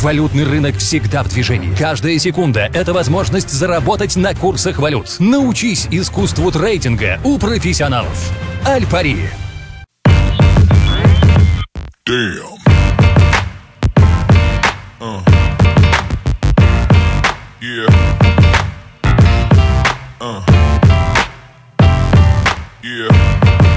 Валютный рынок всегда в движении. Каждая секунда – это возможность заработать на курсах валют. Научись искусству трейдинга у профессионалов. Аль-Пари. Damn. Yeah. Yeah.